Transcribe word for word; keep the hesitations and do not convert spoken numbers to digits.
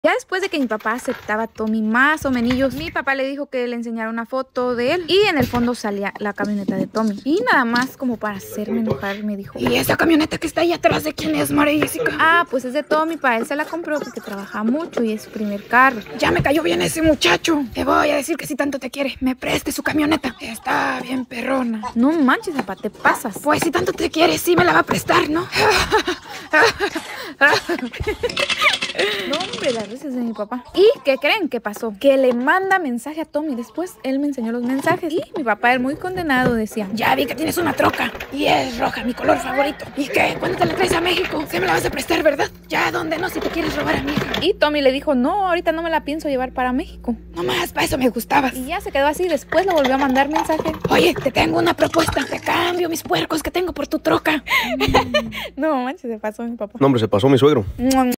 Ya después de que mi papá aceptaba a Tommy más o menos, mi papá le dijo que le enseñara una foto de él y en el fondo salía la camioneta de Tommy. Y nada más como para hacerme enojar me dijo: ¿y esa camioneta que está ahí atrás de quién es, María Jessica? Ah, pues es de Tommy, para él se la compró porque trabaja mucho y es su primer carro. Ya me cayó bien ese muchacho. Te voy a decir que si tanto te quiere, me preste su camioneta. Está bien perrona. No manches, papá, te pasas. Pues si tanto te quiere, sí me la va a prestar, ¿no? No, hombre, las veces de mi papá. ¿Y qué creen que pasó? Que le manda mensaje a Tommy. Después él me enseñó los mensajes y mi papá, era muy condenado, decía: ya vi que tienes una troca y es roja, mi color favorito. ¿Y qué? ¿Cuándo te la traes a México? Se me la vas a prestar, ¿verdad? Ya, ¿dónde no? Si te quieres robar a mi hija. Y Tommy le dijo: no, ahorita no me la pienso llevar para México. No más, para eso me gustabas. Y ya se quedó así. Después le volvió a mandar mensaje: oye, te tengo una propuesta. Te cambio mis puercos que tengo por tu troca. No manches, se pasó mi papá. No, hombre, se pasó mi suegro.